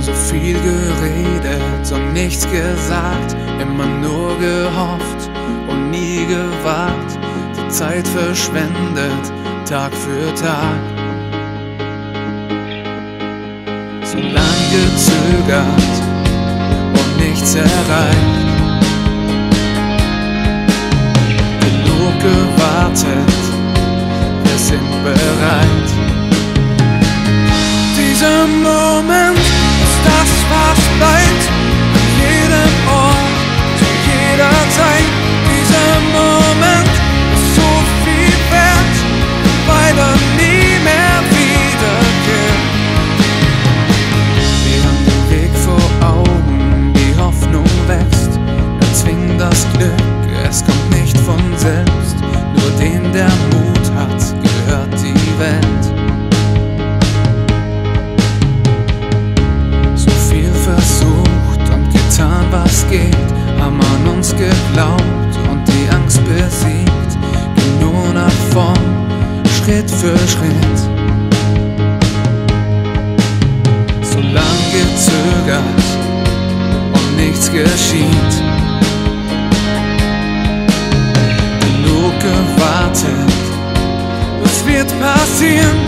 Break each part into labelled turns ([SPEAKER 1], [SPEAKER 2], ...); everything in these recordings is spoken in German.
[SPEAKER 1] So viel geredet und nichts gesagt, immer nur gehofft und nie gewagt, die Zeit verschwendet, Tag für Tag. So lang gezögert und nichts erreicht, genug gewartet, wir sind bereit. Dieser Moment ist das, was bleibt, an jedem Ort, zu jeder Zeit. Dieser Moment ist so viel wert, weil er nie mehr wiederkehrt. Wir haben den Weg vor Augen, die Hoffnung wächst, erzwingen das Glück, es kommt nicht von selbst. Nur dem, der Mut hat, gehört die Welt. Versucht und getan, was geht, haben an uns geglaubt und die Angst besiegt. Gehen nur nach vorn, Schritt für Schritt. So lang gezögert und nichts geschieht, genug gewartet, es wird passieren.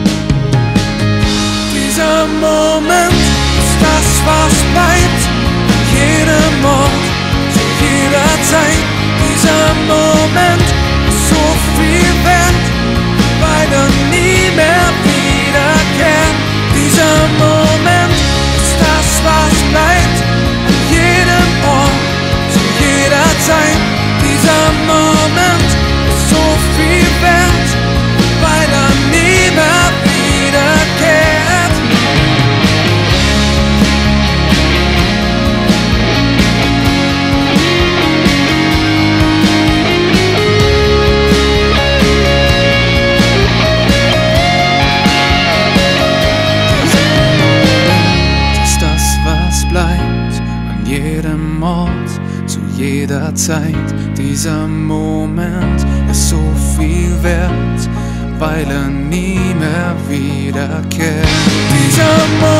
[SPEAKER 1] Dieser Moment ist das, was bleibt, an jedem Ort, zu jeder Zeit. Dieser Moment ist so viel wert, weil er nie mehr wiederkehrt. Dieser Moment ist das, was bleibt, an jedem Ort, zu jeder Zeit. Dieser Moment ist so viel wert, weil er nie mehr wiederkehrt. Jedem Ort, zu jeder Zeit. Dieser Moment ist so viel wert, weil er nie mehr wiederkehrt. Dieser Moment